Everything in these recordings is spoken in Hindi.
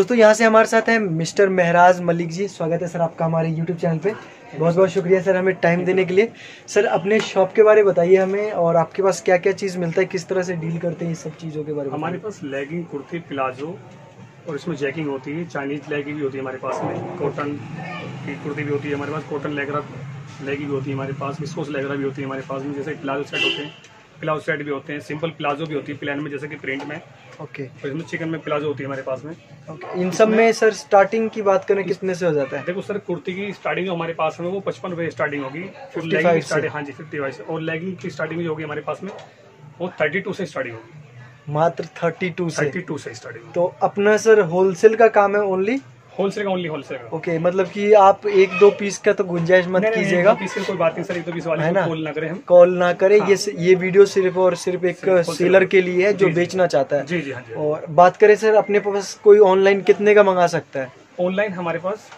दोस्तों यहाँ से हमारे साथ हैं मिस्टर महराज मलिक जी। स्वागत है सर आपका हमारे यूट्यूब चैनल पे। बहुत बहुत शुक्रिया सर हमें टाइम देने के लिए। सर अपने शॉप के बारे में बताइए हमें, और आपके पास क्या क्या चीज़ मिलता है, किस तरह से डील करते हैं, इस सब चीज़ों के बारे में। हमारे पास लेगिंग, कुर्ती, प्लाजो और इसमें जैकिंग होती है। चाइनीज लेगिंग भी होती है हमारे पास में, कॉटन की कुर्ती भी होती है हमारे पास, कॉटन लेगरा लेगिंग भी होती है हमारे पास, विस्कोस लेगरा भी होती है हमारे पास में। जैसे प्लाजो सेट होते हैं, प्लाजो सेट भी होते हैं, सिंपल प्लाजो भी होती है प्लान में, जैसे कि प्रिंट में। ओके। और इसमें चिकन में प्लाजो होती है हमारे पास में। ओके। इन सब में सर स्टार्टिंग की बात करें कितने से हो जाता है? देखो सर, कुर्ती की स्टार्टिंग जो हमारे पास में वो 55 रुपये स्टार्टिंग होगी, 55 से। हाँ जी 55 से। और लेगिंग की स्टार्टिंग जो होगी हमारे पास में वो 32 से स्टार्टिंग होगी। मात्र 32 से? 32 से स्टार्टिंग। तो अपना सर होलसेल का काम है ओनली? होलसेल का ओनली होलसेल का। ओके, मतलब कि आप एक दो पीस का तो गुंजाइश मत कीजिएगा। पीस की कोई बात नहीं सर, एक दो पीस वाले को कॉल ना करें हम। कॉल ना करें। हाँ। ये वीडियो सिर्फ और सिर्फ एक सेलर के लिए है जो बेचना चाहता है। जी जी हाँ जी। और बात करें सर अपने पास कोई ऑनलाइन कितने का मंगा सकता है? ऑनलाइन हमारे पास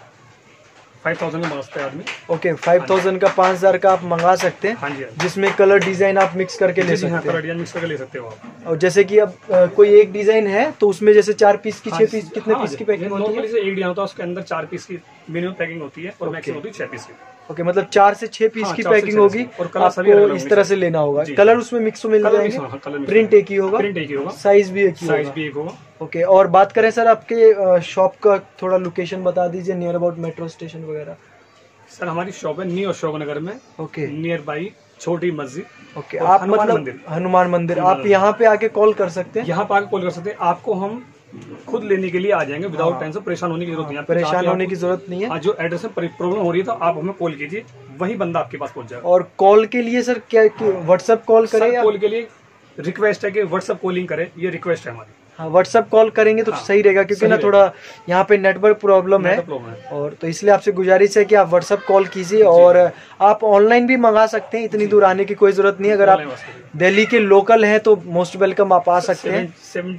5000 में मंगाता है आदमी। ओके, 5000 का 5000 का आप मंगा सकते हैं। हाँ जी। जिसमें कलर डिजाइन आप मिक्स करके ले सकते हैं। कलर डिजाइन मिक्स करके ले सकते हो आप। और जैसे कि अब कोई एक डिजाइन है तो उसमें जैसे 4 पीस की 6 पीस कितने पीस की पैकिंग होती है? एक डिजाइन होता है उसके अंदर 4 पीस की मिनिमम पैकिंग होती है और मैक्सिमम होती है 6 पीस की। ओके, मतलब 4 से 6 पीस की पैकिंग होगी और आपको इस तरह से लेना होगा। कलर उसमें मिक्स मिल जाएंगे, प्रिंट एक ही होगा, साइज भी एक होगा। ओके। और बात करें सर आपके शॉप का थोड़ा लोकेशन बता दीजिए, नियर अबाउट मेट्रो स्टेशन वगैरह। सर हमारी शॉप है न्यू अशोक नगर में। ओके। नियर बाई छोटी मस्जिद। ओके। आप मतलब हनुमान मंदिर आप यहाँ पे आके कॉल कर सकते हैं। यहाँ पे आके कॉल कर सकते हैं, आपको हम खुद लेने के लिए आ जाएंगे विदाउट टेंशन। परेशान होने की जरूरत नहीं है, परेशान होने की जरूरत नहीं है। जो एड्रेस में प्रॉब्लम हो रही है तो आप हमें कॉल कीजिए, वही बंदा आपके पास पहुंच जाएगा। और कॉल के लिए सर क्या व्हाट्सएप कॉल करें? कॉल के लिए रिक्वेस्ट है कि व्हाट्सएप कॉलिंग करें, ये रिक्वेस्ट है हमारी। हाँ, व्हाट्सएप कॉल करेंगे तो सही रहेगा, क्योंकि ना थोड़ा यहाँ पे नेटवर्क प्रॉब्लम है। और तो इसलिए आपसे गुजारिश है कि आप व्हाट्सएप कॉल कीजिए। और आप ऑनलाइन भी मंगा सकते हैं, इतनी दूर आने की कोई जरूरत नहीं है। अगर आप दिल्ली के लोकल हैं तो मोस्ट वेलकम, आप आ सकते हैं।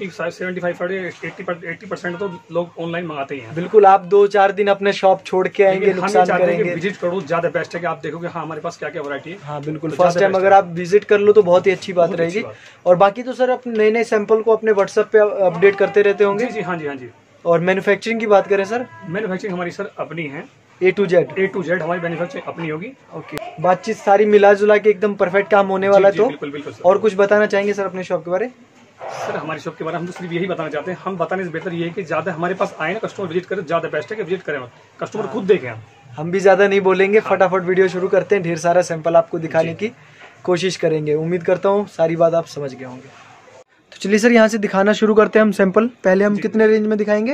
75-80% तो लोग ऑनलाइन मंगाते ही हैं। बिल्कुल, आप 2-4 दिन अपने शॉप छोड़ के आएंगे, नुकसान करेंगे। विजिट करो, ज्यादा बेस्ट है कि आप देखोगे हाँ हमारे पास क्या क्या वैरायटी है। हाँ बिल्कुल, फर्स्ट टाइम अगर आप विजिट कर लो तो बहुत ही अच्छी बात रहेगी। और बाकी तो सर अपने नए नए सैंपल को अपने व्हाट्सएप पे अपडेट करते रहते होंगे। जी हाँ जी हाँ जी। और मैन्युफैक्चरिंग की बात करें सर? मैन्युफैक्चरिंग हमारी सर अपनी है, A to Z हमारी मैन्युफैक्चरिंग अपनी होगी। ओके। बातचीत सारी मिला जुला के एकदम परफेक्ट काम होने वाला है। तो बिल्कुल बिल्कुल। और कुछ बताना चाहेंगे सर अपने शॉप के बारे? सर हमारी शॉप के बारे में हम तो सिर्फ यही बताना चाहते हैं, हम बताने से बेहतर ये है कि ज्यादा हमारे पास आए ना कस्टमर विजिट करें, ज्यादा बेस्ट है कि विजिट करें, कस्टमर खुद देखें। हम भी ज्यादा नहीं बोलेंगे, फटाफट वीडियो शुरू करते हैं। ढेर सारा सैंपल आपको दिखाने की कोशिश करेंगे। उम्मीद करता हूँ सारी बात आप समझ गए होंगे। तो चलिए सर यहाँ से दिखाना शुरू करते हैं हम सैंपल। पहले हम कितने रेंज में दिखाएंगे?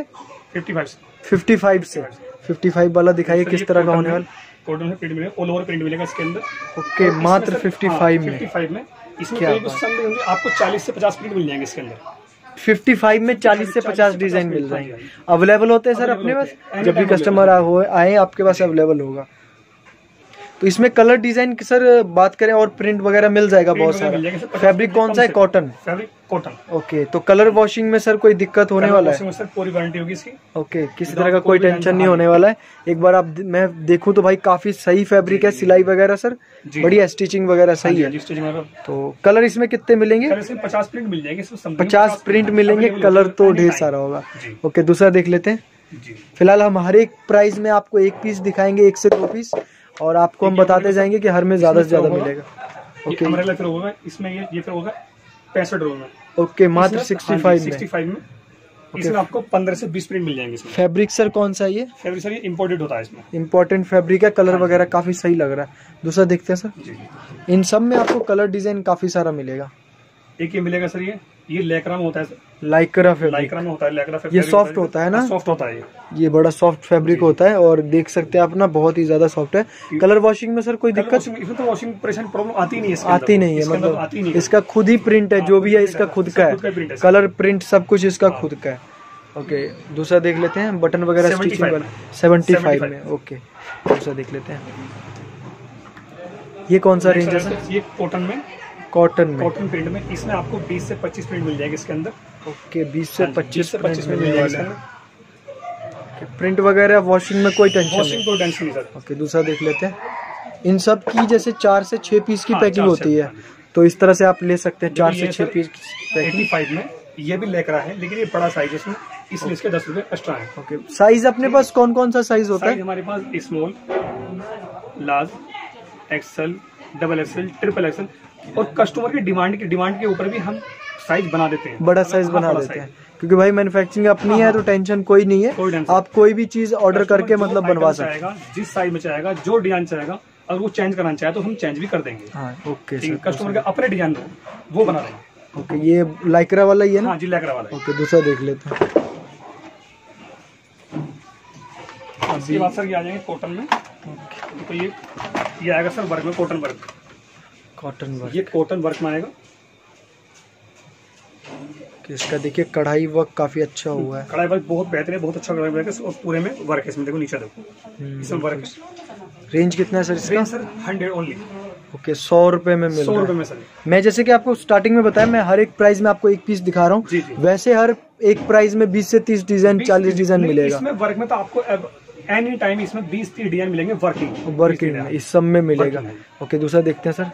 55 से। 55 वाला दिखाइए, किस तरह का होने वाला? कॉटन में प्रिंट मिलेगा, ऑल ओवर प्रिंट मिलेगा इसके अंदर। ओके, मात्र 55 में। 55 में इसमें आपको 40 से 50 प्रिंट मिल जाएंगे इसके अंदर। 55 में 40 से 50 डिजाइन मिल जाएंगे। अवेलेबल होते हैं सर अपने पास, जब भी कस्टमर आए आपके पास अवेलेबल होगा। तो इसमें कलर डिजाइन की सर बात करें और प्रिंट वगैरह मिल जाएगा बहुत सारा। फैब्रिक कौन सा है? कॉटन। Fabric cotton. ओके। तो कलर वॉशिंग में सर कोई दिक्कत होने वाला है? सर पूरी गारंटी होगी इसकी। ओके, किसी तरह का कोई टेंशन नहीं होने वाला है। एक बार आप मैं देखूं तो भाई काफी सही फैब्रिक है, सिलाई वगैरह सर बढ़िया, स्टिचिंग वगैरह सही है। तो कलर इसमें कितने मिलेंगे? 50 प्रिंट मिल जाएंगे। 50 प्रिंट मिलेंगे, कलर तो ढेर सारा होगा। ओके, दूसरा देख लेते हैं। फिलहाल हम हर एक प्राइस में आपको एक पीस दिखाएंगे, 1 से 2 पीस, और आपको हम बताते जाएंगे कि हर में ज्यादा से ज्यादा मिलेगा। ओके। अम्ब्रेला फिर होगा इसमें, ये फिर होगा 65 रोल में। ओके, मात्र 65 में। इसमें आपको 15 से 20 प्रिंट मिल जाएंगे इसमें। फैब्रिक सर कौन सा है ये? फैब्रिक सर ये इम्पोर्टेड होता है, इसमें इम्पोर्टेंट फैब्रिक है। कलर वगैरह काफी सही लग रहा है। दूसरा देखते हैं सर। इन सब में आपको कलर डिजाइन काफी सारा मिलेगा। एक ये मिलेगा सर, ये लेकरा में होता है। Lycra fabric. लाइक्रा में होता है, लेकरा फैब्रिक। ये सॉफ्ट होता है ना? सॉफ्ट होता है ये बड़ा सॉफ्ट फैब्रिक होता है, और देख सकते हैं आप ना, बहुत ही ज्यादा सॉफ्ट है। कलर वॉशिंग में सर कोई दिक्कत? इसमें तो वॉशिंग परेशान प्रॉब्लम आती नहीं है। आती नहीं है, मतलब इसका खुद ही प्रिंट है, जो भी है इसका खुद का है। कलर प्रिंट सब कुछ इसका खुद का है। ओके, दूसरा देख लेते हैं। बटन वगैरह स्टिचिंग वाला 75 में। ओके, दूसरा देख लेते हैं। ये कौन सा रेंज है सर? ये कॉटन में। कॉटन प्रिंट में इसमें आपको 20 से 25 प्रिंट मिल जाएंगे इसके अंदर। ओके, 20 से 25 प्रिंट मिल जाएगा। प्रिंट वगैरह वॉशिंग में कोई टेंशन नहीं सर। ओके, दूसरा देख लेते हैं। इन सब की जैसे 4 से 6 पीस की पैकिंग होती है, तो इस तरह से आप ले सकते हैं 4 से 6 पीस। 85 में ये भी लेकरा है, लेकिन ये बड़ा साइज है इसमें। इसलिए इसके 10 रुपए एक्स्ट्रा है। ओके, साइज अपने पास कौन कौन सा साइज होता है? हमारे पास small, large, XL, double XL, triple XL, और कस्टमर की डिमांड के ऊपर भी हम साइज बना देते हैं, बड़ा साइज बना देते हैं, क्योंकि भाई मैन्युफैक्चरिंग अपनी है तो टेंशन कोई नहीं है, आप कोई भी चीज ऑर्डर करके मतलब बनवा सकते हैं, जिस साइज में चाहेगा, जो डिजाइन चाहेगा, अगर वो चेंज कराना चाहे तो हम चेंज भी कर देंगे। हाँ, ओके सर, कस्टमर के अपने डिजाइन वो बना देंगे। ओके, ये लाइक्रा वाला ही है ना? हाँ जी, लाइक्रा वाला। ओके, दूसरा देख लेते हैं। इसके बाद सर ये आ जाएंगे कॉटन में। तो ये आएगा सर वर्क में, कॉटन वर्क। कॉटन वर्क, ये कॉटन वर्क में आएगा। इसका देखिए कढ़ाई वर्क काफी अच्छा हुआ है, कढ़ाई वर्क बहुत बेहतरीन है, बहुत अच्छा कढ़ाई वर्क है, और पूरे में वर्क है। इसमें देखो, नीचे देखो, इसमें वर्क है। रेंज कितना है सर इसका? Sir 100 only. ओके, 100 रुपए में मिल रहा है। 100 रुपए में सर। मैं जैसे कि आपको स्टार्टिंग में बताया, मैं हर एक प्राइस में आपको एक पीस दिखा रहा हूँ, वैसे हर एक प्राइस में 20 से 30 डिजाइन, 40 डिजाइन मिलेगा। इसमें वर्क में तो आपको एनी टाइम इसमें 20-30 डिजाइन मिलेंगे वर्किंग में, इस सब में मिलेगा। ओके, दूसरा देखते हैं सर।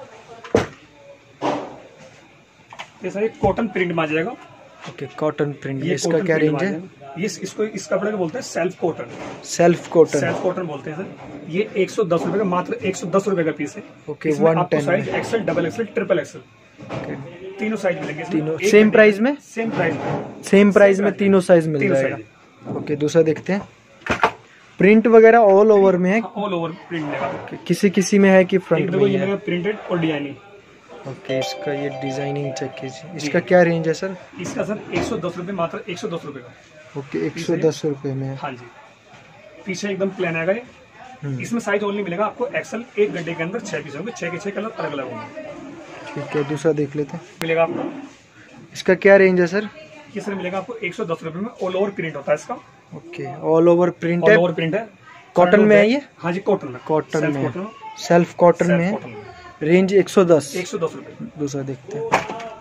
ये सर एक कॉटन प्रिंट में आ जाएगा। ओके, कॉटन प्रिंट, इसका क्या रेंज है? इस कपड़े को बोलते हैं self cotton. Self cotton, self cotton बोलते हैं सर। ये 110 रुपए का, मात्र 110 रुपए का पीस है। Okay, 110 size XL, double XL, triple XL, तीनों साइज मिलेंगे। तीनों सेम प्राइस में? सेम प्राइस में तीनों साइज मिल जाएगा। ओके, दूसरा देखते हैं। प्रिंट वगैरह ऑल ओवर में है? ऑल ओवर प्रिंट मिलेगा। किसी में है कि फ्रंट में है? प्रिंटेड और डिजाइनिंग। ओके, इसका ये डिजाइनिंग चेक कीजिए। इसका क्या रेंज है सर? इसका सर 110 रुपए, मात्र 110 रुपए का। ओके, 110 रुपए में। हाँ जी, पीछे एकदम प्लेन आएगा ये। इसमें साइज ओनली मिलेगा आपको एक्सेल। 1 घंटे के अंदर 6 पीस होंगे, 6 के 6 कलर अलग अलग होंगे। ठीक है, दूसरा देख लेते हैं। मिलेगा आपको। इसका क्या रेंज है सर? ये सर मिलेगा आपको 110 रुपए में। ऑल ओवर प्रिंट होता है इसका। ओके, ऑल ओवर प्रिंट है। ऑल ओवर प्रिंट है। कॉटन में है ये? हाँ जी, कॉटन में। कॉटन में, सेल्फ कॉटन में है। रेंज 110 रुपए। दूसरा देखते हैं।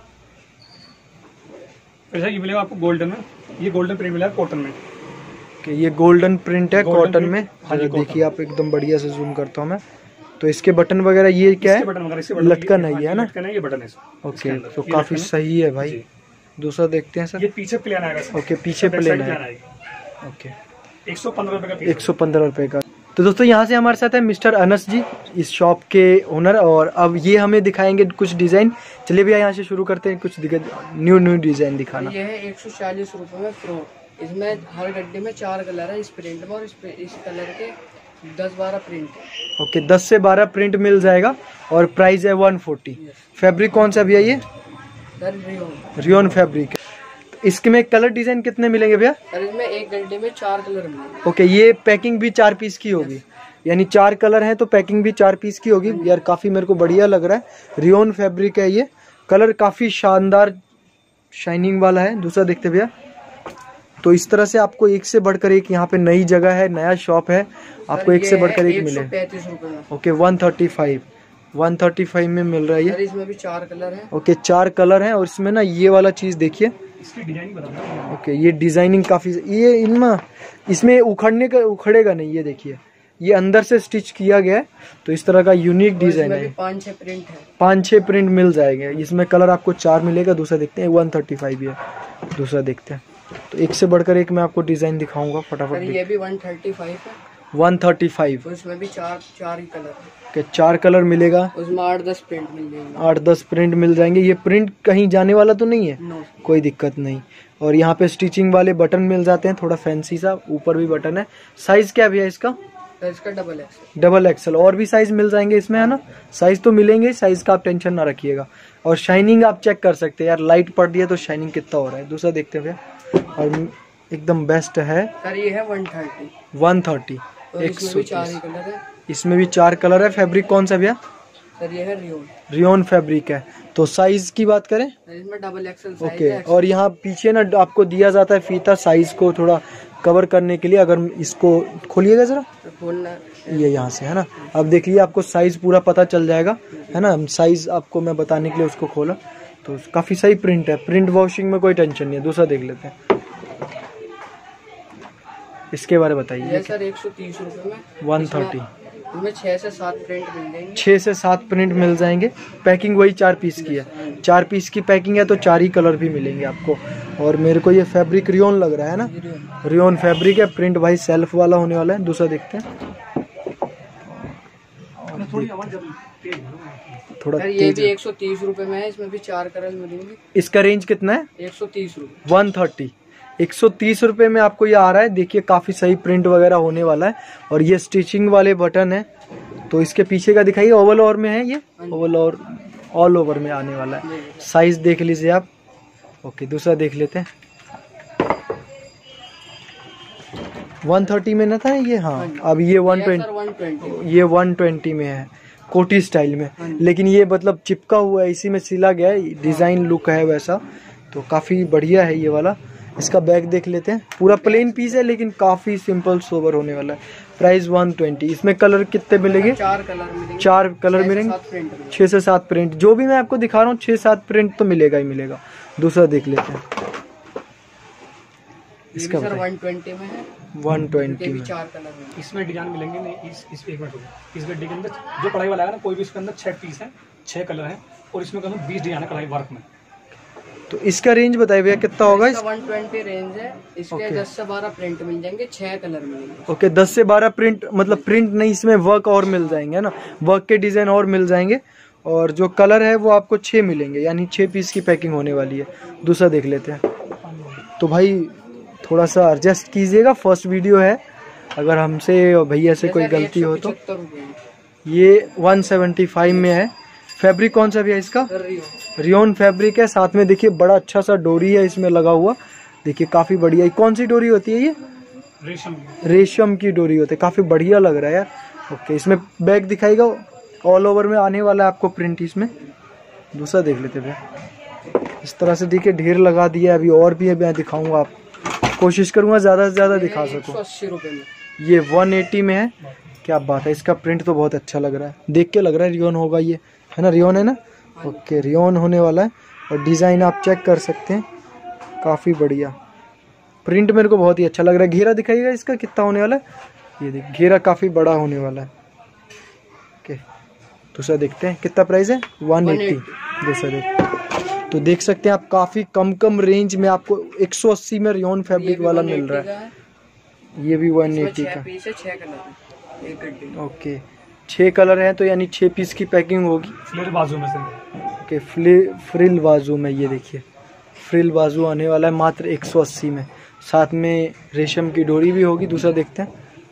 अच्छा, ये मिलेगा आपको गोल्डन में। ये गोल्डन प्रिंट मिलेगा कॉटन में। कि ये गोल्डन प्रिंट है कॉटन में। हाँ, देखिए आप, एकदम बढ़िया से जूम करता हूँ मैं। तो इसके बटन वगैरह ये क्या है? लटकन है ये, है ना? ये बटन है। ओके, तो काफी सही है भाई। दूसरा देखते हैं सर। ये पीछे प्लेन आएगा। ओके, पीछे प्लेन है। ओके, 115 रुपए का। 115 रुपए का। तो दोस्तों, यहाँ से हमारे साथ है मिस्टर अनस जी, इस शॉप के ओनर, और अब ये हमें दिखाएंगे कुछ डिजाइन। चलिए भैया, यहाँ से शुरू करते हैं, कुछ न्यू डिजाइन दिखाना। ये है 140 रुपए में फ्रॉक। इसमें हर गड्ढे में 4 कलर है इस प्रिंट में, और इस कलर के 10-12 प्रिंट है। ओके, 10 से 12 प्रिंट मिल जाएगा, और प्राइस है 140। फैब्रिक कौन सा भैया ये? Rayon fabric. इसके में कलर डिजाइन कितने मिलेंगे भैया? इसमें 1 घंटे में 4 कलर मिलेंगे। ओके, ये पैकिंग भी 4 पीस की होगी, यानी 4 कलर हैं तो पैकिंग भी 4 पीस की होगी। यार काफी मेरे को बढ़िया लग रहा है। रियोन फैब्रिक है ये, कलर काफी शानदार शाइनिंग वाला है। दूसरा देखते भैया। तो इस तरह से आपको एक से बढ़कर एक, यहाँ पे नई जगह है, नया शॉप है, आपको एक से बढ़कर एक मिले। 135 रुपए में। ओके, 135 में मिल रहा है ये। इसमें भी 4 कलर है। ओके, 4 कलर है, और इसमें ना ये वाला चीज देखिए। इसकी डिजाइनिंग बताओ। ओके, ये डिजाइनिंग काफी, ये इनमें इसमें उखड़ेगा नहीं। ये देखिए, ये अंदर से स्टिच किया गया है, तो इस तरह का यूनिक डिजाइन है। 5-6 प्रिंट है। 5-6 प्रिंट मिल जाएंगे। इसमें कलर आपको 4 मिलेगा। दूसरा देखते हैं, 135 है। दूसरा देखते हैं। तो एक से बढ़कर एक मैं आपको डिजाइन दिखाऊंगा फटाफट। ये भी 135 है। 135। उसमें भी 4 ही कलर है। 4 कलर मिलेगा। उसमें 8-10 प्रिंट मिल जाएंगे। 8-10 प्रिंट मिल जाएंगे। ये प्रिंट कहीं जाने वाला तो नहीं है? नो, कोई दिक्कत नहीं। और यहाँ पे स्टिचिंग वाले बटन मिल जाते हैं, थोड़ा फैंसी सा, ऊपर भी बटन है। साइज क्या भैया इसका? इसका डबल एक्सल। और भी साइज मिल जाएंगे इसमें, है ना? साइज तो मिलेंगे, साइज का आप टेंशन ना रखिएगा। और शाइनिंग आप चेक कर सकते हैं, यार लाइट पड़ रही है तो शाइनिंग कितना हो रहा है। दूसरा देखते हैं भैया, और एकदम बेस्ट है सर। ये है 130। 130। इसमें भी 4 ही कलर है। इसमें भी 4 कलर है। फैब्रिक कौन सा भैया? सर ये है रियोन फैब्रिक है। तो साइज की बात करें, इसमें डबल एक्सल साइज ओके। और यहाँ पीछे ना आपको दिया जाता है फीता, साइज को थोड़ा कवर करने के लिए। अगर इसको खोलिएगा जरा, ये यहाँ से, है ना? अब देख लीजिए, आपको साइज पूरा पता चल जाएगा, है ना? साइज आपको मैं बताने के लिए उसको खोला। तो काफी सही प्रिंट है। प्रिंट वॉशिंग में कोई टेंशन नहीं है। दूसरा देख लेते हैं, इसके बारे में बताइए। सर 130 रुपए में 130। इसमें 6 से 7 प्रिंट मिल जाएंगे। 6 से 7 प्रिंट मिल जाएंगे। पैकिंग वही 4 पीस की है, 4 पीस की पैकिंग है तो 4 ही कलर भी मिलेंगे आपको। और मेरे को ये फैब्रिक रियोन लग रहा है ना, रियोन फैब्रिक है। प्रिंट भाई सेल्फ वाला होने वाला है। दूसरा देखते हैं, थोड़ा सर ये भी 130 रुपए में है, इसमें भी 4 कलर मिलेंगे। इसका रेंज कितना है? 130 रुपए। 130, 130 रुपए में आपको ये आ रहा है। देखिए काफी सही प्रिंट वगैरह होने वाला है। और ये स्टिचिंग वाले बटन है। तो इसके पीछे का दिखाइए, ओवल ओवर में है ये, ओवल और ऑल ओवर में आने वाला है। साइज देख लीजिए आप। ओके, दूसरा देख लेते हैं। 130 में ना था ये? हाँ, अब ये 120 में है, कोटी स्टाइल में। लेकिन ये मतलब चिपका हुआ है, इसी में सिला गया है, डिजाइन लुक है वैसा। तो काफी बढ़िया है ये वाला। इसका बैग देख लेते हैं। पूरा प्लेन पीस है लेकिन काफी सिंपल सोबर होने वाला है। प्राइस 120। इसमें कलर कितने मिलेंगे? 4 कलर मिलेंगे। 4 कलर मिलेंगे, 6 से 7 प्रिंट। जो भी मैं आपको दिखा रहा हूँ 6-7 प्रिंट तो मिलेगा ही मिलेगा। दूसरा देख लेते हैं। इसका 120 में है, 120 में 4 कलर में। इसमें डिजाइन मिलेंगे नहीं, इस एक मिनट इस गड्डी के अंदर जो कढ़ाई वाला है ना, कोई भी इसके अंदर 6 पीस है, 6 कलर है। और इसमें कम 20 डिजाइन है कढ़ाई वर्क में। तो इसका रेंज बताइए भैया कितना होगा? 120 रेंज है। इसके 10 से 12 प्रिंट मिल जाएंगे, 6 कलर मिलेंगे। ओके, 10 से 12 प्रिंट, मतलब प्रिंट नहीं, इसमें वर्क और मिल जाएंगे ना, वर्क के डिजाइन और मिल जाएंगे। और जो कलर है वो आपको 6 मिलेंगे, यानी 6 पीस की पैकिंग होने वाली है। दूसरा देख लेते हैं। तो भाई थोड़ा सा एडजस्ट कीजिएगा, फर्स्ट वीडियो है। अगर हमसे भैया से कोई गलती हो तो। ये 175 में है। फैब्रिक कौन सा भैया इसका? रियोन फैब्रिक है। साथ में देखिए बड़ा अच्छा सा डोरी है इसमें लगा हुआ। देखिए काफी बढ़िया। कौन सी डोरी होती है ये? रेशम की डोरी होती है। काफी बढ़िया लग रहा है यार। ओके, इसमें बैग दिखाएगा, ऑल ओवर में आने वाला है आपको प्रिंट इसमें। दूसरा देख लेते भैया। इस तरह से देखिए ढेर लगा दिया। अभी और भी है, मैं दिखाऊंगा, आप कोशिश करूंगा ज्यादा से ज्यादा दिखा सकूं। 180 रुपए में। ये 180 में है। क्या बात है, इसका प्रिंट तो बहुत अच्छा लग रहा है। देख के लग रहा है रियोन होगा ये, है ना? रियोन है ना? ओके, रियोन होने वाला है। और डिजाइन आप चेक कर सकते हैं, काफी बढ़िया प्रिंट। मेरे को बहुत ही अच्छा लग रहा है। घेरा दिखाइएगा इसका कितना होने वाला है। ये देख, घेरा काफी बड़ा होने वाला है। ओके, दूसरा देखते हैं कितना प्राइस है? 180। दूसरा देख, तो देख सकते हैं आप काफी कम रेंज में आपको 180 में रियोन फैब्रिक वाला मिल रहा है। ये भी 180 का। 6 कलर एक गड्डी। ओके, 6 कलर हैं तो यानी 6 पीस की पैकिंग होगी। फ्रिल बाजू में से। ओके, फ्रिल बाजू में। ये देखिए फ्रिल बाजू आने वाला है मात्र 180 में। साथ में रेशम की डोरी भी होगी। दूसरा देखते हैं।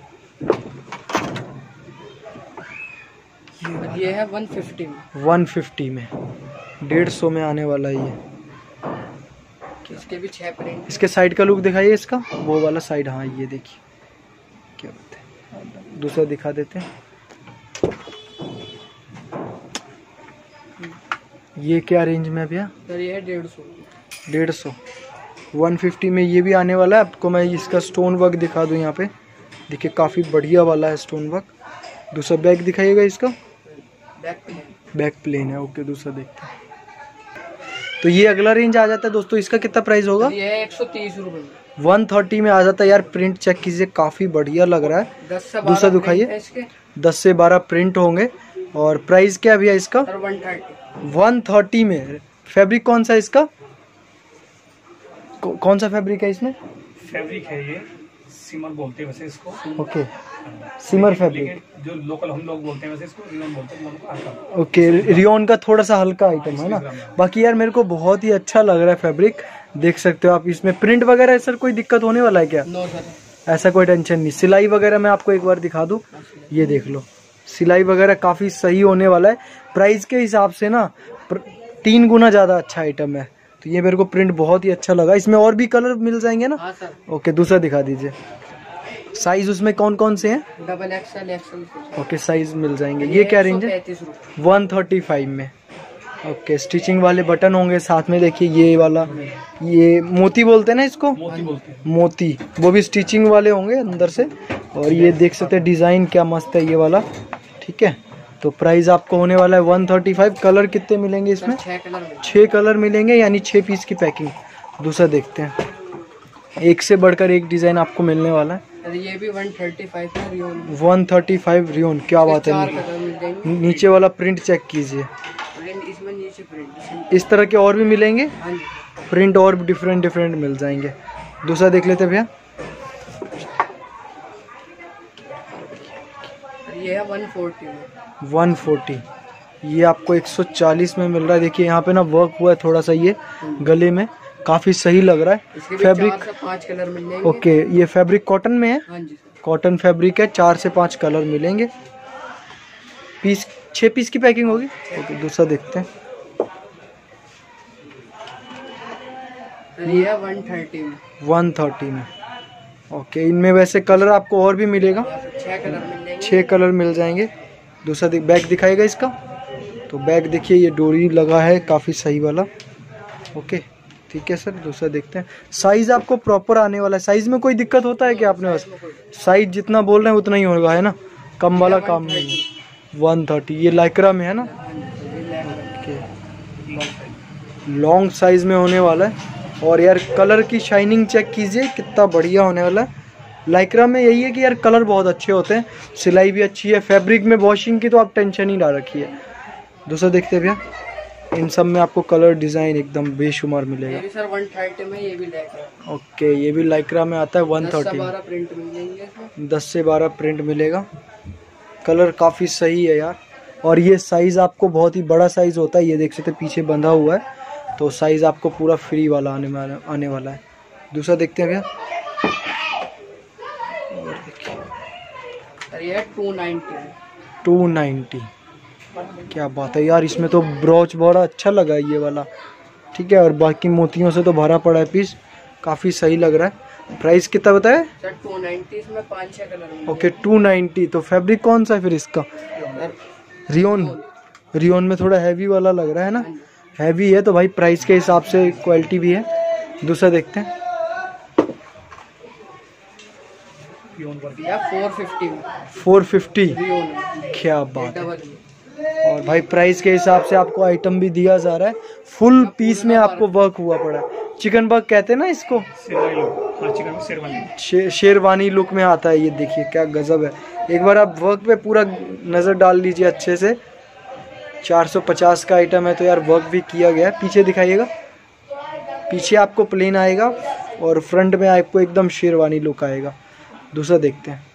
ये है 150 में। 150 में, 150 में आने वाला है ये। इसके भी 6 प्रिंट। इसके साइड का लुक दिखाइए इसका, वो वाला साइड। हाँ, ये देखिए क्या बात है। दूसरा दिखा देते हैं। ये क्या रेंज में भैया? सर ये है 150। 150। 150 में ये भी आने वाला है। आपको मैं इसका स्टोन वर्क दिखा दूं। यहाँ पे देखिए काफी बढ़िया वाला है स्टोन वर्क। दूसरा बैग दिखाइएगा इसका। बैक प्लेन है। ओके, दूसरा देखते हैं। तो ये अगला रेंज आ जाता है दोस्तों। इसका कितना प्राइस होगा? ये है 130 रुपए में। 130 में आ जाता है यार। प्रिंट चेक कीजिए, काफी बढ़िया लग रहा है। 10 से 12 दूसरा दिखाइए। 10 से 12 प्रिंट होंगे। और प्राइस क्या भैया इसका? 130 में। फैब्रिक कौन सा है इसका? कौन सा फैब्रिक है इसमें? फैब्रिक है ये सिमर बोलते हैं वैसे इसको। ओके, सिमर फैब्रिक जो लोकल हम लोग बोलते हैं वैसे इसको रियोन बोलते हैं। ओके, रियोन का थोड़ा सा हल्का आइटम है ना। बाकी यार मेरे को बहुत ही अच्छा लग रहा है फैब्रिक। देख सकते हो आप। इसमें प्रिंट वगैरह सर कोई दिक्कत होने वाला है क्या? नो सर, ऐसा कोई टेंशन नहीं। सिलाई वगैरह मैं आपको एक बार दिखा दूं। ये देख लो, सिलाई वगैरह काफी सही होने वाला है। प्राइस के हिसाब से ना 3 गुना ज्यादा अच्छा आइटम है। तो ये मेरे को प्रिंट बहुत ही अच्छा लगा। इसमें और भी कलर मिल जाएंगे ना? हाँ सर। ओके, दूसरा दिखा दीजिए। साइज उसमें कौन कौन से हैं? Double XL, XL. Okay, size मिल जाएंगे। ये क्या रेंज है? 135 में। ओके, स्टिचिंग वाले बटन होंगे। साथ में देखिए ये वाला, ये मोती बोलते हैं ना इसको, मोती, वो भी स्टिचिंग वाले होंगे अंदर से। और ये देख सकते हैं डिजाइन क्या मस्त है ये वाला। ठीक है, तो प्राइस आपको होने वाला है 135। कलर कितने मिलेंगे इसमें? 6 कलर मिलेंगे, यानी 6 पीस की पैकिंग। दूसरा देखते हैं। एक से बढ़कर एक डिजाइन आपको मिलने वाला है। अरे ये भी 135 है रियोन। 135 रियोन, क्या बात है। 4 कलर मिल जाएंगे। नीचे वाला प्रिंट चेक कीजिए, प्रिंट इसमें नीचे प्रिंट। इस तरह के और भी मिलेंगे, हाँ जी। प्रिंट और डिफरेंट डिफरेंट मिल जाएंगे। दूसरा देख लेते भैया। ये है 140 में। 140, ये आपको 140 में मिल रहा है। देखिए यहाँ पे ना वर्क हुआ है थोड़ा सा, ये गले में काफी सही लग रहा है। इसके भी फैब्रिक 4 से 5 कलर मिल जाएंगे। ओके, ये फैब्रिक कॉटन में है। हाँ जी सर। कॉटन फैब्रिक है, 4 से 5 कलर मिलेंगे। पीस 6 पीस की पैकिंग होगी। ओके, दूसरा देखते हैं। ये है 130 में। 130 में। ओके, इनमें वैसे कलर आपको और भी मिलेगा, 6 कलर मिल जाएंगे। 6 कलर मिल जाएंगे। दूसरा बैग दिखाएगा इसका, तो बैग देखिए ये डोरी लगा है काफ़ी सही वाला। ओके ठीक है सर, दूसरा देखते हैं। साइज़ आपको प्रॉपर आने वाला है। साइज़ में कोई दिक्कत होता है क्या आपने? बस साइज जितना बोल रहे हैं उतना ही होगा, है ना, कम वाला काम नहीं है। 130, ये लाइक्रा में है ना। ओके, लॉन्ग साइज में होने वाला है। और यार कलर की शाइनिंग चेक कीजिए, कितना बढ़िया होने वाला है। लाइक्रा में यही है कि यार कलर बहुत अच्छे होते हैं, सिलाई भी अच्छी है। फैब्रिक में वॉशिंग की तो आप टेंशन ही ना रखिए। दूसरा देखते हैं भैया, इन सब में आपको कलर डिज़ाइन एकदम बेशुमार मिलेगा। ये भी सर 130 में, ये भी लाइक्रा। ओके, ये भी लाइक्रा में आता है। 130 10 से 12 प्रिंट मिल जाएंगे इसमें। 10 से 12 प्रिंट मिलेगा। कलर काफ़ी सही है यार। और ये साइज़ आपको बहुत ही बड़ा साइज़ होता है, ये देख सकते हैं पीछे बंधा हुआ है, तो साइज़ आपको पूरा फ्री वाला आने वाला है। दूसरा देखते हैं भैया। और देखिए ये 290। 290, क्या बात है यार। इसमें तो ब्रोच बड़ा अच्छा लगा है ये वाला, ठीक है। और बाकी मोतियों से तो भरा पड़ा है पीस, काफ़ी सही लग रहा है। प्राइस कितना बताया सर? 290, इसमें 5-6 कलर। ओके, 290। तो फैब्रिक कौन सा है फिर इसका? रियोन। रियोन में थोड़ा हैवी वाला लग रहा है ना। हैवी है तो भाई प्राइस के हिसाब से क्वालिटी भी है। दूसरा देखते हैं। 450 में। 450, रियोन। क्या बात है। और भाई प्राइस के हिसाब से आपको आइटम भी दिया जा रहा है। फुल पीस में आपको वर्क हुआ पड़ा है। चिकन बर्ग कहते हैं ना इसको, शेरवानी लुक में आता है। ये देखिए क्या गजब है। एक बार आप वर्क पे पूरा नज़र डाल लीजिए अच्छे से। 450 का आइटम है तो यार वर्क भी किया गया है। पीछे दिखाइएगा, पीछे आपको प्लेन आएगा और फ्रंट में आपको एकदम शेरवानी लुक आएगा। दूसरा देखते हैं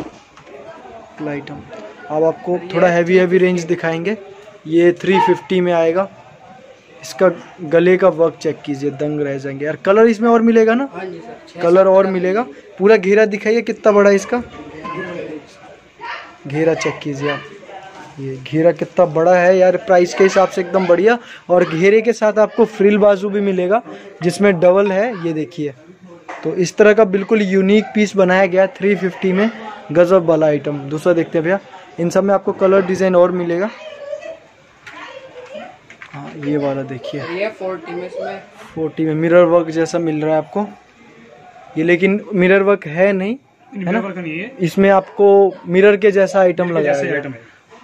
आइटम। अब आपको थोड़ा हैवी रेंज दिखाएंगे। ये 350 में आएगा। इसका गले का वर्क चेक कीजिए, दंग रह जाएंगे यार। कलर इसमें और मिलेगा ना? हाँ जी सर, कलर और मिलेगा। पूरा घेरा दिखाइए कितना बड़ा है इसका। घेरा चेक कीजिए आप, ये घेरा कितना बड़ा है यार। प्राइस के हिसाब से एकदम बढ़िया। और घेरे के साथ आपको फ्रिल बाजू भी मिलेगा जिसमें डबल है, ये देखिए। तो इस तरह का बिल्कुल यूनिक पीस बनाया गया 350 में, गजब वाला आइटम। दूसरा देखते हैं भैया। इन सब में आपको कलर डिज़ाइन और मिलेगा। हाँ, ये वाला देखिए, ये 40 में। इसमें 40 में मिरर वर्क जैसा मिल रहा है आपको ये, लेकिन मिरर वर्क है नहीं, है ना। नहीं है, इसमें आपको मिरर के जैसा आइटम लगाया गया है।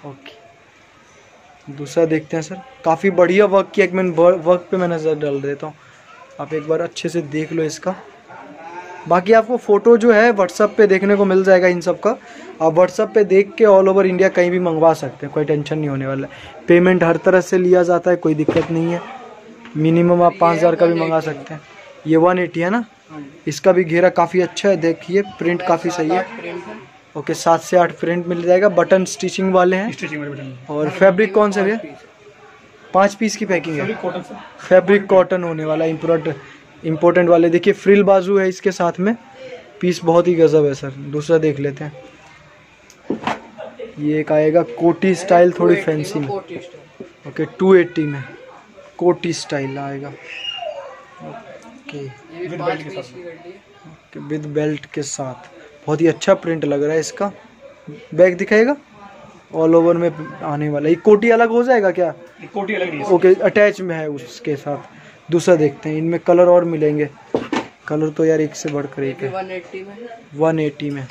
ओके, दूसरा देखते हैं सर। काफ़ी बढ़िया वर्क किया। मैं वर्क पे मैं नज़र डाल देता हूँ, आप एक बार अच्छे से देख लो इसका। बाकी आपको फ़ोटो जो है व्हाट्सअप पे देखने को मिल जाएगा इन सब का। आप व्हाट्सअप पे देख के ऑल ओवर इंडिया कहीं भी मंगवा सकते हैं, कोई टेंशन नहीं होने वाला है। पेमेंट हर तरह से लिया जाता है, कोई दिक्कत नहीं है। मिनिमम आप 5000 का भी मंगा सकते हैं। ये 180 है ना। इसका भी घेरा काफ़ी अच्छा है, देखिए प्रिंट काफ़ी सही है। ओके, 7 से 8 प्रिंट मिल जाएगा। बटन स्टिचिंग वाले हैं। और फैब्रिक कौन सा भैया? 5 पीस की पैकिंग है। फैब्रिक कॉटन होने वाला, इम्पोर्टेंट वाले। देखिए फ्रिल बाजू है इसके साथ में। पीस बहुत ही गजब है सर। दूसरा देख लेते हैं। ये एक आएगा कोटी स्टाइल, थोड़ी फैंसी में। ओके, 280 में कोटी स्टाइल आएगा। ओके, विद बेल्ट के साथ बहुत ही अच्छा प्रिंट लग रहा है इसका। बैग दिखाएगा, ऑल ओवर में आने वाला। ये कोटी अलग हो जाएगा क्या? कोटी अलग नहीं। ओके, अटैच में है उसके साथ। दूसरा देखते हैं। इनमें कलर और मिलेंगे। कलर तो यार एक से बढ़कर एक है। 180 में।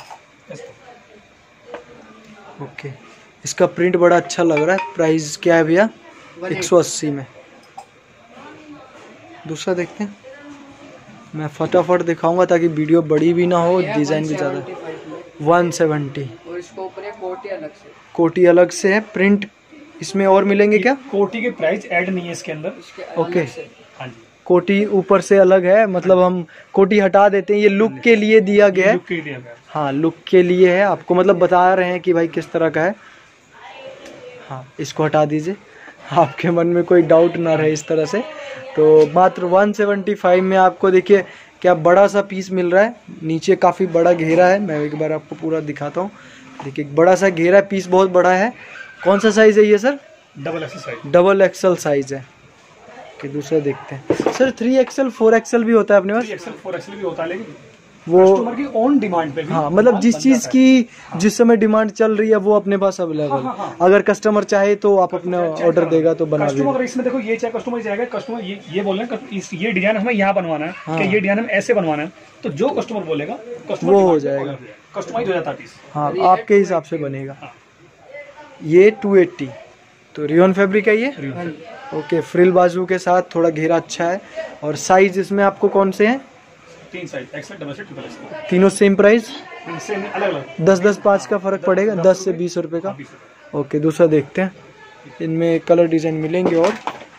ओके, इसका प्रिंट बड़ा अच्छा लग रहा है। प्राइस क्या है भैया? 180 में। दूसरा देखते हैं। मैं फटाफट दिखाऊंगा ताकि वीडियो बड़ी भी ना हो, डिज़ाइन भी ज़्यादा। 170। और इसको ऊपर एक कोटी अलग से, कोटी अलग से है। प्रिंट इसमें और मिलेंगे क्या? कोटी के प्राइस ऐड नहीं है इसके अंदर। इसके ओके, अलग से। हाँ जी, कोटी ऊपर से अलग है, मतलब हम कोटी हटा देते हैं, ये लुक के लिए दिया गया है। लुक के लिए है। हाँ, लुक के लिए है, आपको मतलब बता रहे हैं कि भाई किस तरह का है। हाँ, इसको हटा दीजिए, आपके मन में कोई डाउट ना रहे इस तरह से। तो मात्र 175 में आपको देखिए क्या बड़ा सा पीस मिल रहा है। नीचे काफ़ी बड़ा घेरा है, मैं एक बार आपको पूरा दिखाता हूँ। देखिए बड़ा सा घेरा है, पीस बहुत बड़ा है। कौन सा साइज़ है ये sir? Double XL size. Double XL size है। कि दूसरा देखते हैं सर। 3XL 4XL भी होता है अपने पास? 3XL 4XL भी होता है, लेकिन वो कस्टमर की ऑन डिमांड पे भी। हाँ, मतलब जिस चीज़ की जिस समय डिमांड चल रही है वो अपने पास अवेलेबल। हाँ। अगर कस्टमर चाहे तो आप अपना ऑर्डर देगा तो बना कस्टमर, देगा। अगर इसमें देखो ये चाहे कस्टमर जाएगा, कस्टमर ये बोल रहे हैं ये डिजाइन हमें यहाँ बनवाना है, हाँ। कि ये डिजाइन हमें ऐसे बनवाना है, तो जो कस्टमर बोलेगा कस्टमर वो हो जाएगा। कस्टमाइज हो जाता है पीस। हाँ, आपके हिसाब से बनेगा। हाँ। ये 280 तो रियोन फैब्रिक है ये। हाँ जी। ओके, फ्रिल बाजू के साथ, थोड़ा घेरा अच्छा है। और साइज इसमें आपको कौन से हैं? 3 size, XL, double XL, triple XL, तीनों सेम प्राइस? इनसे अलग अलग 10-10 5 का फर्क पड़ेगा, 10 से 20 रुपए का। ओके, दूसरा देखते हैं। इनमें कलर डिजाइन मिलेंगे। और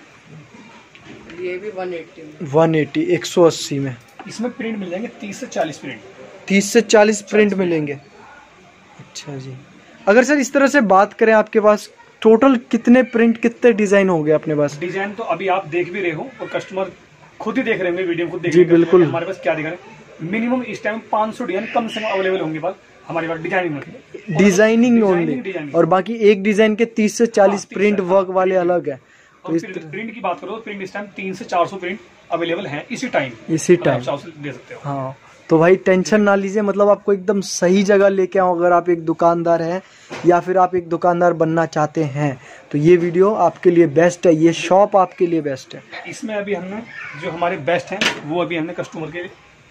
ये भी 180 में। 180 180 में इसमें प्रिंट मिल जाएंगे 30 से 40 प्रिंट। 30 से 40 प्रिंट मिलेंगे। अच्छा जी। अगर सर इस तरह से बात करें, आपके पास टोटल कितने प्रिंट, कितने डिजाइन होंगे अपने पास? डिजाइन तो अभी आप देख भी रहे हो और कस्टमर खुद ही देख रहे होंगे, वीडियो खुद देख जी, रहे होंगे बिल्कुल। हमारे पास क्या दिखा रहे हैं। मिनिमम इस टाइम 500 डिजाइन कम से कम अवेलेबल होंगे पास हमारे पास डिजाइनिंग में। डिजाइनिंग ओनली, और बाकी एक डिजाइन के 30 से 40 प्रिंट वर्क वाले अलग है। तो प्रिंट की बात करो, प्रिंट इस टाइम 300 से 400 प्रिंट अवेलेबल हैं इसी टाइम। इसी टाइम दे सकते हो। हाँ, तो भाई टेंशन ना लीजिए, मतलब आपको एकदम सही जगह लेके आओ। अगर आप एक दुकानदार हैं या फिर आप एक दुकानदार बनना चाहते हैं तो ये वीडियो आपके लिए बेस्ट है, ये शॉप आपके लिए बेस्ट है। इसमें अभी हमने जो हमारे बेस्ट हैं वो अभी हमने कस्टमर के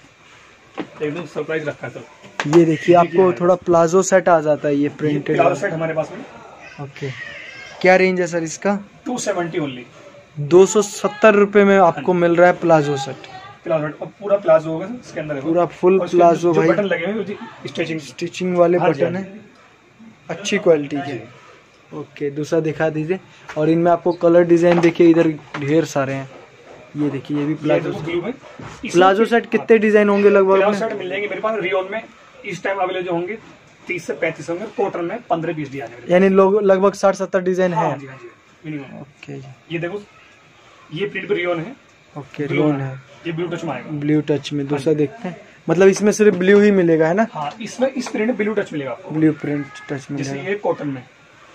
एकदम सरप्राइज रखा है सर। ये देखिए, आपको थोड़ा प्लाजो सेट आ जाता है ये प्रिंटेड प्लाजो सेट हमारे पास में। ओके, क्या रेंज है सर इसका? 270 ओनली। 270 रुपए में आपको मिल रहा है प्लाजो सेट। प्लाजो सेट, और पूरा प्लाजो होगा सर इसके अंदर, पूरा फुल प्लाजो भाई। बटन लगे हुए स्टिचिंग स्टिचिंग वाले हाँ जी, बटन है, अच्छी क्वालिटी के। ओके, दूसरा दिखा दीजिए। और इनमें आपको कलर डिजाइन देखिए, इधर ढेर सारे हैं। ये देखिए, ये भी प्लाजो सेट। ब्लू में प्लाजो सेट कितने डिजाइन होंगे लगभग? प्लाजो सेट मिल जाएंगे मेरे पास रियोन में इस टाइम अवेलेबल होंगे 30 से 35 होंगे। कॉटन में 15-20 डिजाइन, यानी लोग लगभग 60-70 डिजाइन है। हाँ जी मिनिमम। ओके जी, ये देखो, ये प्रिंट पे रियोन है। ओके, रियोन है, ये ब्लू टच में आएगा। ब्लू टच में। दूसरा देखते हैं, मतलब इसमें सिर्फ ब्लू ही मिलेगा है ना? हाँ, इसमें इस प्रिंट में ब्लू टच मिलेगा आपको। ब्लू प्रिंट टच जैसे मिलेगा। ये कॉटन में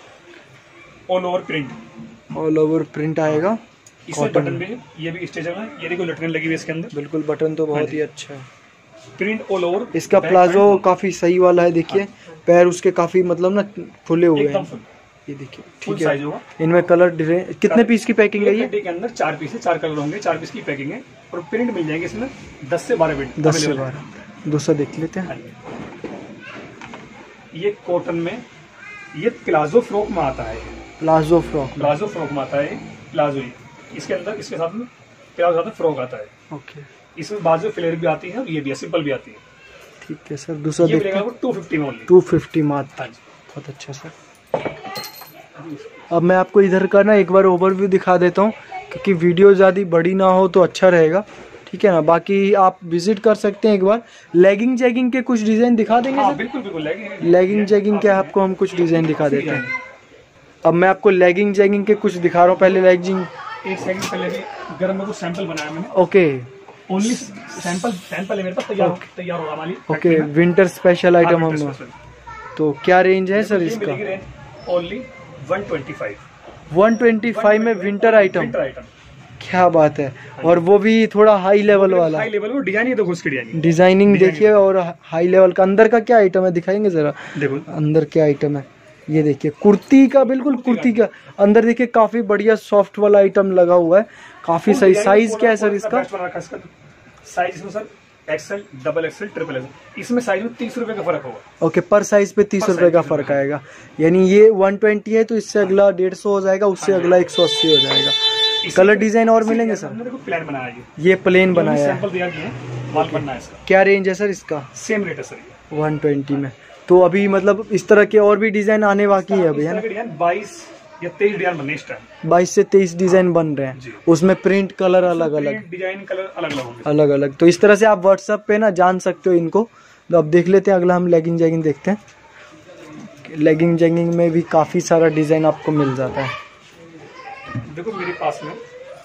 all over print, all over print आएगा। इसमें बटन भी ये भी स्टेचर है। ये देखो लटकन लगी हुई है इसके अंदर। बिल्कुल, बटन तो बहुत ही अच्छा है। Print all over. इसका प्लाजो काफी सही वाला है। देखिए पैर उसके काफी मतलब ना खुले हुए एकदम हैं। फुल ये देखिए, फुल ठीक साइज है। होगा। इनमें कलर डिजाइन कितने पीस की पैकिंग है ये? पेटी के अंदर 4 पीस है, 4 कलर होंगे, 4 पीस की पैकिंग है। और प्रिंट मिल जाएंगे इसमें 10 से 12 प्रिंट 10 से available है। 12। दूसरा देख लेते हैं। ये कॉटन में, ये प्लाजो फ्रॉक में आता है। Palazzo frock. प्लाजो फ्रॉक में आता है प्लाजो। ये इसके अंदर इसके साथ में प्लाजो साथ में फ्रॉक आता है। ओके, इसमें बाजू फ्लेयर भी आती है और ये भी सिंपल भी आती है। ठीक है सर। दूसरा ये देखते मिलेगा हैं। आपको 250 में ओनली। 250 मात्र। हाँ जी। बहुत अच्छा सर। अब मैं आपको इधर का ना एक बार ओवरव्यू दिखा देता हूँ, क्योंकि वीडियो ज़्यादा बड़ी ना हो तो अच्छा रहेगा, ठीक है ना? बाकी आप विजिट कर सकते हैं एक बार। लेगिंग जैगिंग के कुछ डिज़ाइन दिखा देंगे हाँ, सर? बिल्कुल बिल्कुल लेगिंग जैगिंग के आपको हम कुछ डिज़ाइन दिखा देते हैं। अब मैं आपको लेगिंग जैगिंग के कुछ दिखा रहा हूँ। पहले लेगिंग, एक सेकंड पहले भी गर्म में कुछ सैंपल बनाया मैंने। ओके ओनली सैंपल है मेरे पास, तैयार होगा हमारी। ओके, विंटर स्पेशल आइटम हम। तो क्या रेंज है सर इसका? ओनली 125। 125 में विंटर आइटम। विंटर आइटम, क्या बात है। और वो भी थोड़ा हाई लेवल वाला। हाई लेवल में डिजाइन, ये देखो उसकी डिजाइनिंग देखिए, और हाई लेवल का। अंदर का क्या आइटम है दिखाएंगे जरा? देखो अंदर क्या आइटम है ये देखिए। कुर्ती का, बिल्कुल कुर्ती का अंदर देखिए, काफी बढ़िया सॉफ्ट वाला आइटम लगा हुआ है, काफी सही। साइज क्या है सर इसका? साइज इसमें sir XL, double XL, triple XL. इसमें साइज में 30 रुपए का फर्क होगा। ओके, पर साइज पे 30 रुपए का फर्क आएगा। यानी ये 120 है तो इससे अगला 150 हो जाएगा, उससे अगला 180 हो जाएगा। कलर डिजाइन और मिलेंगे सर? हमने देखो प्लान बनाया है, ये प्लेन बनाया है। सैंपल दिया गया है। माल बनना है इसका। क्या रेंज है सर इसका? सेम रेट है सर ये 120 में। तो अभी मतलब इस तरह के और भी डिजाइन आने बाकी है अभी, है ना? 22 या 23 डिजाइन बनने इस टाइम, 22 से 23 डिजाइन बन रहे हैं। उसमें प्रिंट कलर अलग अलग, डिजाइन कलर अलग अलग होंगे, अलग अलग। तो इस तरह से आप व्हाट्सएप पे ना जान सकते हो इनको। तो अब देख लेते हैं अगला, हम लेगिंग जैगिंग देखते हैं। लेगिंग जैगिंग में भी काफी सारा डिजाइन आपको मिल जाता है। देखो मेरे पास में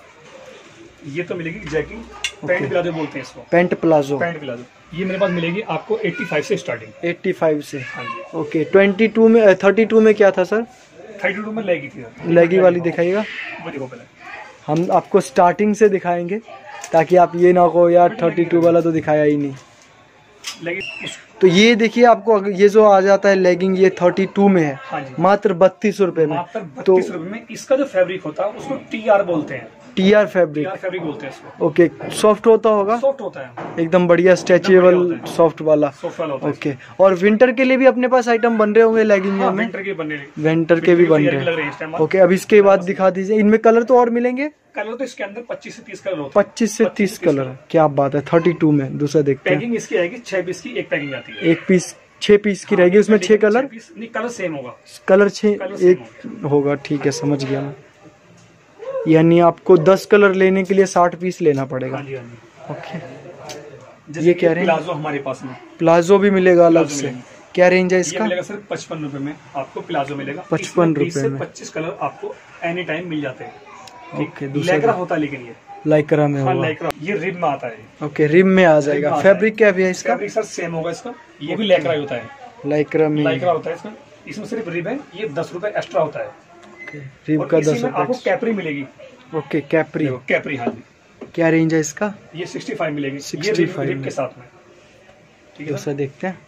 ये तो मिलेगी जैगिंग, पैंट प्लाजो बोलते हैं इसको, पैंट प्लाजो। पैंट प्लाजो ये मेरे पास मिलेगी आपको 85 से स्टार्टिंग। 85 से, हाँ जी। ओके। 22 में 32 में क्या था सर? 32 में लेगी थी, लेगी वाली दिखाइएगा। वो देखो पहले हम आपको स्टार्टिंग से दिखाएंगे ताकि आप ये ना कहो यार 32 वाला तो दिखाया ही नहीं। लेगी। तो ये देखिए आपको ये जो आ जाता है लेगिंग, ये 32 में है। हाँ जी। मात्र 32 रुपए में। मात्र 32 रुपए में। इसका जो फैब्रिक होता है उसको TR बोलते हैं, TR फैब्रिक। TR फैब्रिक बोलते हैं इसको। ओके, सॉफ्ट होता होगा? सॉफ्ट होता है एकदम बढ़िया, स्ट्रेचेबल सॉफ्ट वाला। सॉफ्ट वाला होता है। ओके, और विंटर के लिए भी अपने पास आइटम बन रहे होंगे लेगिंग में? विंटर के बनने, विंटर के भी बन रहे हैं। ओके, अब इसके बाद दिखा दीजिए। इनमें कलर तो और मिलेंगे? कलर तो इसके अंदर 25 से 30 कलर होते हैं। 25 से 30 कलर, क्या बात है। 32 में। दूसरा देखते हैं। पैकिंग इसकी आएगी 6 पीस की एक पैकिंग आती है। एक पीस 6 पीस की रहेगी, उसमें 6 कलर। नहीं, कलर सेम होगा, कलर 6 एक होगा, ठीक है, समझ गया मैं। यानी आपको 10 कलर लेने के लिए 60 पीस लेना पड़ेगा। हाँ जी, हाँ जी। ओके, ये क्या रेंज? प्लाजो हमारे पास में प्लाजो भी मिलेगा अलग से। क्या रेंज है इसका? मिलेगा सिर्फ 55 रुपए में आपको प्लाजो मिलेगा। 55 रुपए में 25 कलर आपको एनी टाइम मिल जाते हैं। ओके, लैक्रा होता है लेकिन ये लाइक्रा में हाँ, होगा। लैक्रा ये रिब में आता है। ओके, रिम में आ जाएगा। फैब्रिक क्या भी है इसका? फैब्रिक सर सेम होगा इसका, ये भी लैक्रा होता है। लाइक्रा में लाइक्रा होता है इसमें। इसमें सिर्फ रिब है, ये 10 रुपए एक्स्ट्रा होता है। रिब का 10 आपको रुपए। कैपरी मिलेगी। Okay, capri. कैपरी, हाँ जी। क्या रेंज है इसका? ये 65 मिलेगी, 65 रिब के साथ में। ठीक है, दूसरा देखते हैं।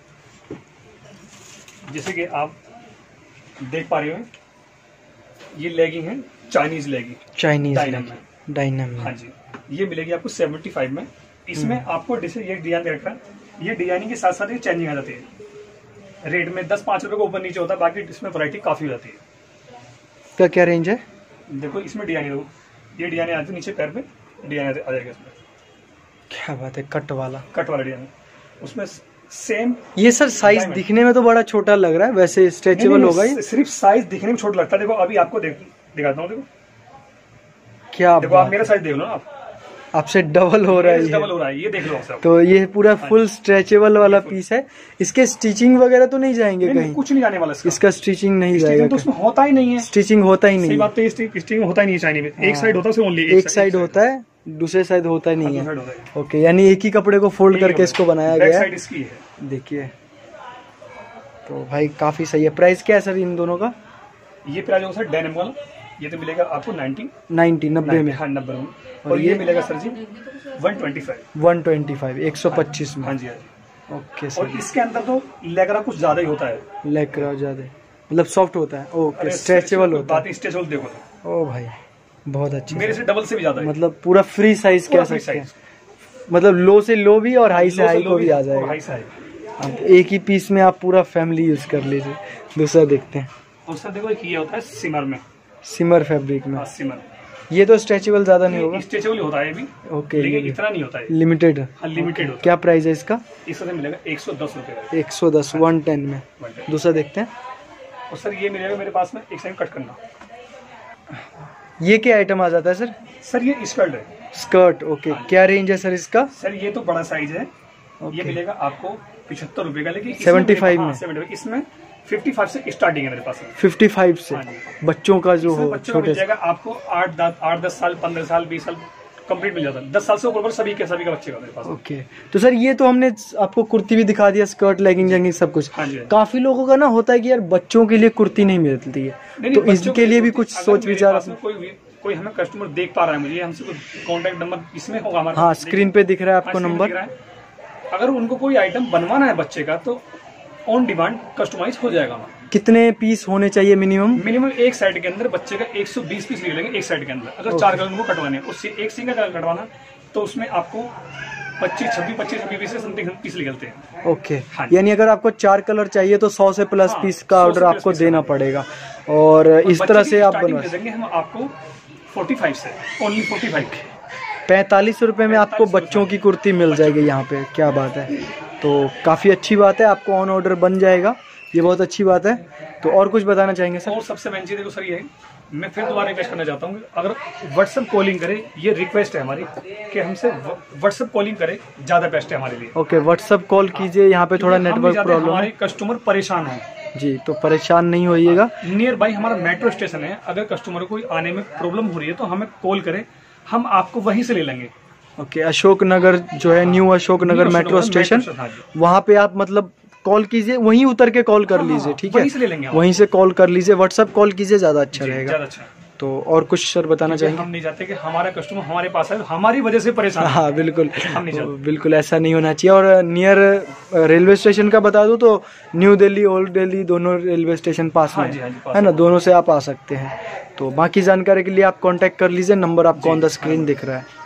जैसे कि आप देख पा रहे हो ये लेगिंग है, चाइनीज लेगिंग, चाइनीज डायनम डायनम। हाँ जी, ये मिलेगी आपको 75 में। इसमें आपको ये डिजाइन रखा है, ये डिजाइनिंग के साथ साथ ये चेंजिंग आ जाती है। रेट में 10-5 रुपए को ऊपर नीचे होता है, बाकी इसमें वैरायटी काफी हो जाती है। का क्या रेंज है? देखो इसमें डिजाइन देखो, ये डिजाइन आती है नीचे पैर पे डिजाइन आ जाएगा इसमें। क्या बात है, कट वाला डिजाइन उसमें सेम। ये सर साइज दिखने में तो बड़ा छोटा लग रहा है, वैसे स्ट्रेचेबल होगा ये? सिर्फ साइज दिखने में छोटा लगता है। देखो अभी आपको दिखाता हूँ, देखो क्या देखो आप मेरा साइज देख लो ना, आप आपसे डबल हो रहा है। डबल हो रहा है, ये देख लो आप। तो ये पूरा फुल स्ट्रेचेबल वाला पीस है। इसके स्टिचिंग वगैरह तो नहीं जाएंगे कहीं? कुछ नहीं जाने वाला इसका स्टिचिंग नहीं जाएगा? तो उसमें होता ही नहीं है, स्टिचिंग होता ही नहीं है। बात तो स्टिचिंग होता ही नहीं है चाइनीज में। एक साइड होता है, ओनली एक साइड होता है, दूसरे साइड होता ही नहीं है। ओके, यानी एक ही कपड़े को फोल्ड करके इसको बनाया गया है। इसकी है, देखिए। तो भाई काफी सही है। प्राइस क्या है सर इन दोनों का? ये प्राइस होगा सर डेनिम वाला, ये तो मिलेगा आपको 90 में। हाँ, 90 में। और ये मिलेगा सर जी 125 125 में। हाँ जी। ओके और इसके अंदर तो लेकरा कुछ ज्यादा ही होता है। लेकरा ज्यादा मतलब सॉफ्ट होता है। ओके, स्ट्रेचेबल होता है। स्ट्रेचेबल देखो। ओ भाई बहुत अच्छी, मेरे से डबल से भी ज्यादा है। मतलब पूरा फ्री साइज कह सकते हैं। मतलब लो से लो भी और हाई से हाई को भी आ जाएगा। अब एक ही पीस में आप पूरा फैमिली यूज कर लीजिए। दूसरा देखते हैं। और सर देखो ये होता है सिमर में, सिमर फैब्रिक में। सिमर ये तो स्ट्रेचेबल ज्यादा नहीं होगा? स्ट्रेचेबल होता है भी। ओके, लेकिन इतना नहीं होता है, लिमिटेड। लिमिटेड होता है। क्या प्राइस है इसका? इसका मिलेगा 110 रुपए। 110 110 में। दूसरा देखते हैं। और सर ये मिलेगा मेरे पास में, एक साइड कट करना। ये क्या आइटम आ जाता है सर? सर ये स्कर्ट है। Skirt, okay. क्या रेंज है सर इसका? सर ये तो बड़ा साइज है। ये मिलेगा आपको 75 रुपए का, लेकिन 75 में। 75 इसमें 55 से स्टार्टिंग है मेरे पास। 55 से बच्चों का जो हो छोटे से आपको 8-10 साल 15 साल 20 साल कंप्लीट मिल जाता है। 10 साल से ऊपर सभी का बच्चे का मेरे पास। ओके, तो सर ये तो हमने आपको कुर्ती भी दिखा दिया, स्कर्ट, लेगिंग जैगिंग सब कुछ। हाँ जी। काफी लोगों का ना होता है कि यार बच्चों के लिए कुर्ती नहीं मिलती है, तो इसके लिए भी कुछ सोच विचार। कोई हमें कस्टमर देख पा रहा है, मुझे हमसे कॉन्टेक्ट नंबर इसमें होगा हमारा। हाँ, स्क्रीन पे दिख रहा है आपको नंबर। अगर उनको कोई आइटम बनवाना है बच्चे का तो ऑन डिमांड कस्टमाइज हो जाएगा हमारा। कितने पीस होने चाहिए मिनिमम? मिनिमम एक साइड के अंदर बच्चे का 120 पीस निकलेंगे एक साइड के अंदर। अगर 4 कलर उनको कटवाने उससे एक सिंगल कलर कटवाना तो उसमें आपको 25-26 पीस से समथिंग पीस निकलते हैं। ओके, यानी अगर आपको 4 कलर चाहिए तो 100 से प्लस पीस का ऑर्डर आपको देना पड़ेगा। और इस तरह से आप बनवा देंगे हम आपको 45 से, ओनली 45। 45 रुपये में आपको बच्चों की कुर्ती मिल जाएगी यहाँ पे, क्या बात है। तो काफ़ी अच्छी बात है, आपको ऑन ऑर्डर बन जाएगा, ये बहुत अच्छी बात है। तो और कुछ बताना चाहेंगे सर? और सबसे मेन चीज़ देखो सर, ये मैं फिर दोबारा रिक्वेस्ट करना चाहता हूँ, अगर व्हाट्सएप कॉलिंग करे, ये रिक्वेस्ट है हमारी कि हमसे व्हाट्सएप कॉलिंग करे, ज़्यादा बेस्ट है हमारे लिए। ओके, व्हाट्सएप कॉल कीजिए, यहाँ पे थोड़ा नेटवर्क प्रॉब्लम हमारे है, कस्टमर परेशान हो जी, तो परेशान नहीं होइएगा। नियर बाई हमारा मेट्रो स्टेशन है, अगर कस्टमर को आने में प्रॉब्लम हो रही है तो हमें कॉल करे, हम आपको वहीं से ले लेंगे। ओके, अशोक नगर जो है, new Ashok Nagar metro station, वहाँ पे आप मतलब कॉल कीजिए, वहीं उतर के कॉल कर लीजिए, ठीक है, वहीं से ले लेंगे, वहीं से कॉल कर लीजिए, व्हाट्सएप कॉल कीजिए, ज़्यादा अच्छा रहेगा। ज़्यादा अच्छा। तो और कुछ सर बताना चाहेंगे? हम नहीं चाहते कि हमारा कस्टमर हमारे पास है हमारी वजह से परेशान। हाँ बिल्कुल, हम नहीं चाहते, बिल्कुल ऐसा नहीं होना चाहिए। और नियर रेलवे स्टेशन का बता दूं तो न्यू दिल्ली, ओल्ड दिल्ली दोनों रेलवे स्टेशन पास में है ना, दोनों से आप आ सकते हैं। तो बाकी जानकारी के लिए आप कांटेक्ट कर लीजिए, नंबर आपको ऑन द स्क्रीन दिख रहा है।